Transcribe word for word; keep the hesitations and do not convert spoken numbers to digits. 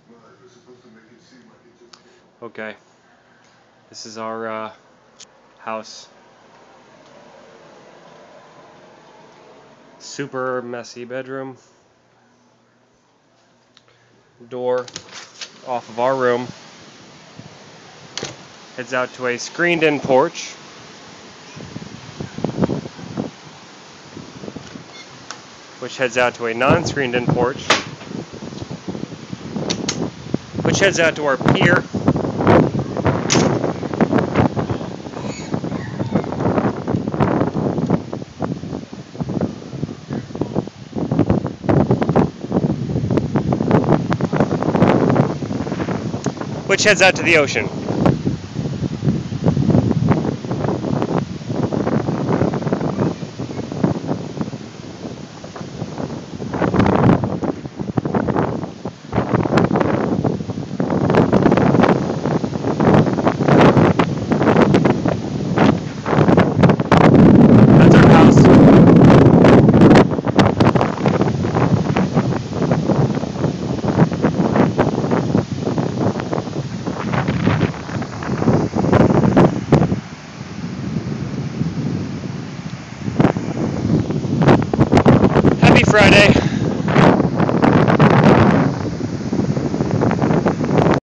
Okay, this is our uh, house. Super messy bedroom. Door off of our room. Heads out to a screened-in porch. Which heads out to a non-screened-in porch. Which heads out to our pier. Which heads out to the ocean. That's our house. Happy Friday.